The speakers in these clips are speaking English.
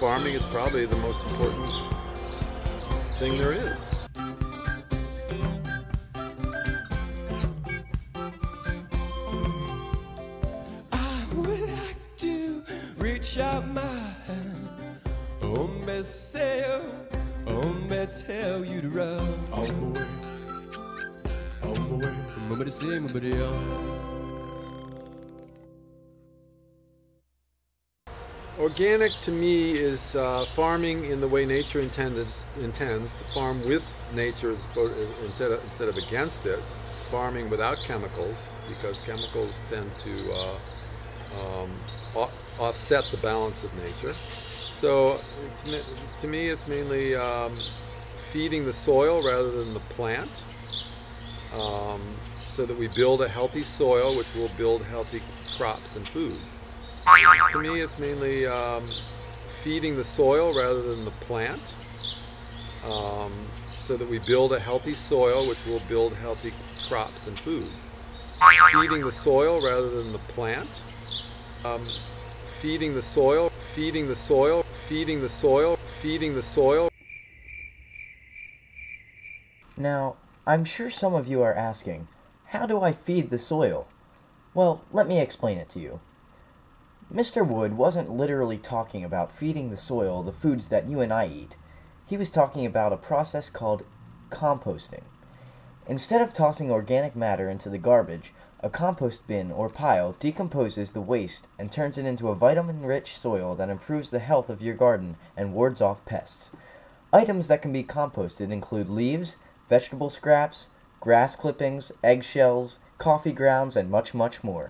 farming is probably the most important thing there is. I would like to reach out my hand, hombre sail, hombre tell you to run. On the way, on the way, hombre say, hombre. Organic to me is farming in the way nature intends to farm with nature instead of against it. It's farming without chemicals because chemicals tend to offset the balance of nature. So to me it's mainly feeding the soil rather than the plant, so that we build a healthy soil which will build healthy crops and food. To me, it's mainly feeding the soil rather than the plant, so that we build a healthy soil which will build healthy crops and food. Feeding the soil rather than the plant, feeding the soil, feeding the soil, feeding the soil, feeding the soil. Now, I'm sure some of you are asking, how do I feed the soil? Well, let me explain it to you. Mr. Wood wasn't literally talking about feeding the soil the foods that you and I eat. He was talking about a process called composting. Instead of tossing organic matter into the garbage, a compost bin or pile decomposes the waste and turns it into a vitamin-rich soil that improves the health of your garden and wards off pests. Items that can be composted include leaves, vegetable scraps, grass clippings, eggshells, coffee grounds, and much, much more.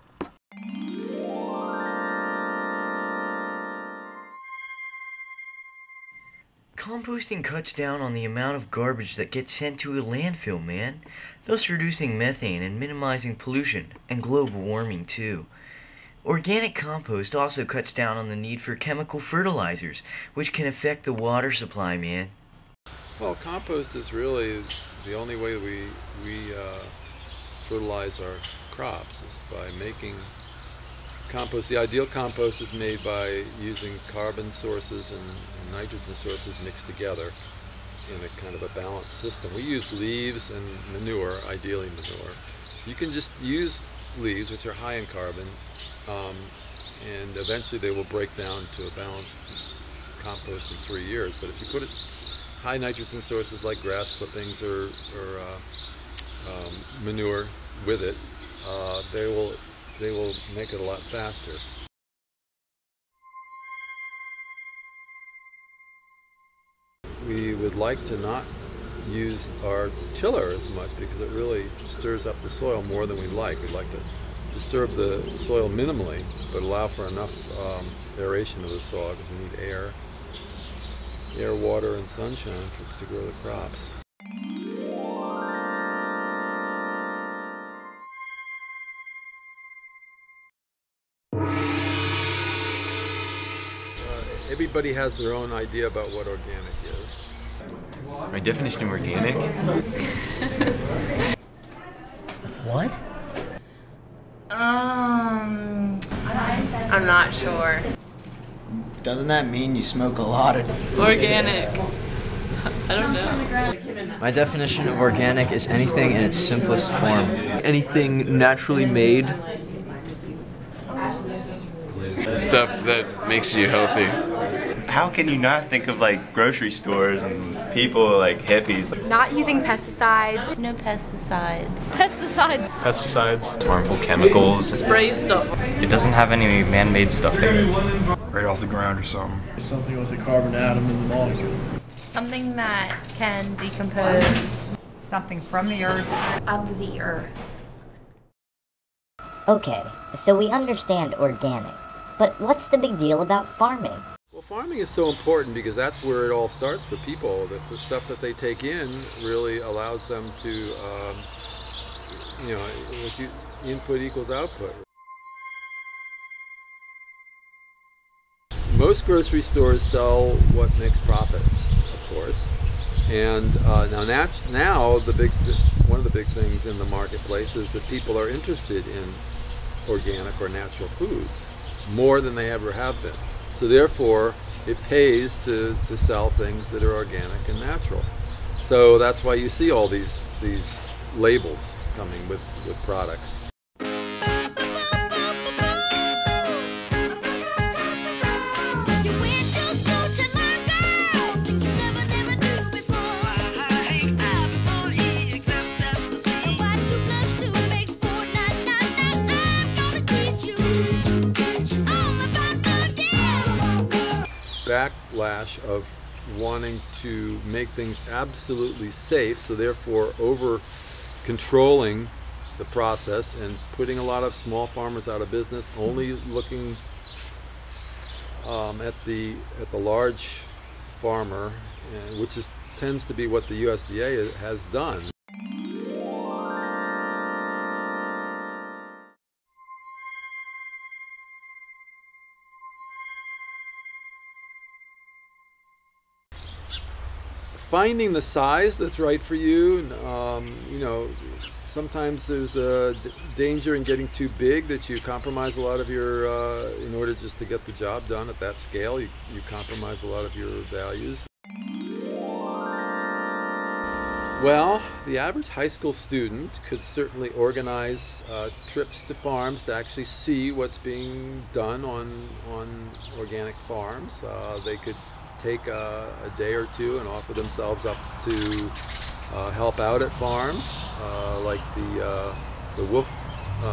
Composting cuts down on the amount of garbage that gets sent to a landfill, man, thus reducing methane and minimizing pollution and global warming too. Organic compost also cuts down on the need for chemical fertilizers, which can affect the water supply, man. Well, compost is really the only way we fertilize our crops is by making compost. The ideal compost is made by using carbon sources and nitrogen sources mixed together in a kind of a balanced system. We use leaves and manure, ideally manure. You can just use leaves, which are high in carbon, and eventually they will break down to a balanced compost in 3 years. But if you put high nitrogen sources like grass clippings or manure with it, they will make it a lot faster. We would like to not use our tiller as much because it really stirs up the soil more than we'd like. We'd like to disturb the soil minimally, but allow for enough aeration of the soil because you need air, water, and sunshine to grow the crops. Everybody has their own idea about what organic is. My definition of organic? What? I'm not sure. Doesn't that mean you smoke a lot of Organic. I don't know. My definition of organic is anything in its simplest form. Anything naturally made. Stuff that makes you healthy. How can you not think of like grocery stores and people like hippies? Not using pesticides. No pesticides. Pesticides. Pesticides. Harmful chemicals. Spray stuff. It doesn't have any man-made stuff in it. Right off the ground or something. Something with a carbon atom in the molecule. Something that can decompose. Something from the earth. Of the earth. Okay, so we understand organic, but what's the big deal about farming? Well, farming is so important because that's where it all starts for people. The stuff that they take in really allows them to, input equals output. Most grocery stores sell what makes profits, of course. And now one of the big things in the marketplace is that people are interested in organic or natural foods more than they ever have been. So therefore, it pays to sell things that are organic and natural. So that's why you see all these labels coming with products. Backlash of wanting to make things absolutely safe, so therefore over controlling the process and putting a lot of small farmers out of business, only looking at the large farmer, which tends to be what the USDA has done. Finding the size that's right for you, you know, sometimes there's a danger in getting too big that you compromise a lot of your, in order just to get the job done at that scale, you compromise a lot of your values. Well, the average high school student could certainly organize trips to farms to actually see what's being done on organic farms. They could take a day or two and offer themselves up to help out at farms, like the WOOF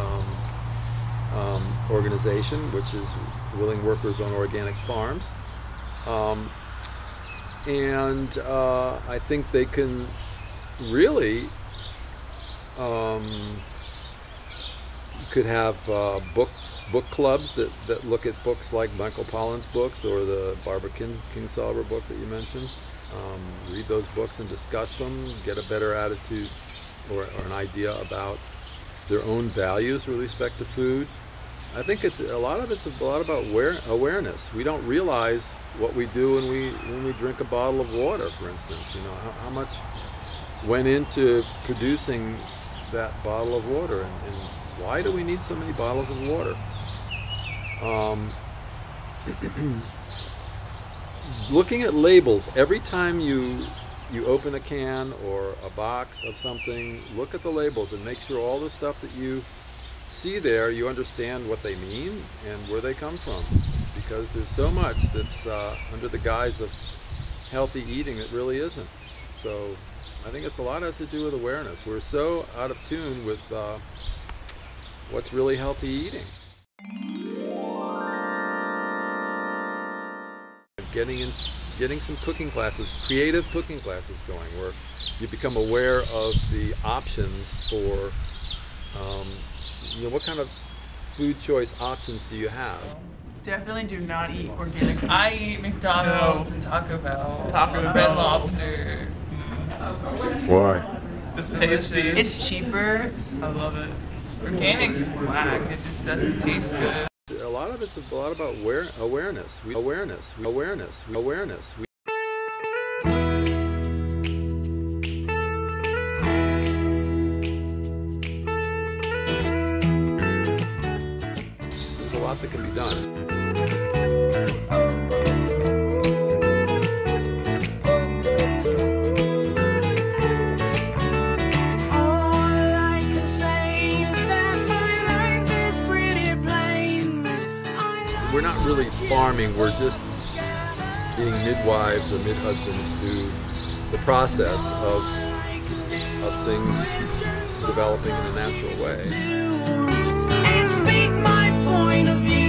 organization, which is Willing Workers on Organic Farms. And I think they can really could have book clubs that look at books like Michael Pollan's books or the Barbara Kingsolver book that you mentioned. Read those books and discuss them, get a better attitude or an idea about their own values with respect to food. I think a lot about awareness. We don't realize what we do when we drink a bottle of water, for instance. You know, how much went into producing that bottle of water, and why do we need so many bottles of water? Looking at labels, every time you open a can or a box of something, look at the labels and make sure all the stuff that you see there, you understand what they mean and where they come from, because there's so much that's under the guise of healthy eating that really isn't. So I think a lot has to do with awareness. We're so out of tune with what's really healthy eating. Getting some cooking classes, creative cooking classes going, where you become aware of the options for, you know, what kind of food choice options do you have? Definitely do not eat organic foods. I eat McDonald's and Taco Bell. Red Lobster. Why? It's tasty. It's cheaper. I love it. Organic's whack. It just doesn't taste good. A lot about awareness. Awareness. There's a lot that can be done. We're not really farming, we're just being midwives or mid-husbands to the process of things developing in a natural way. Speak my point of view.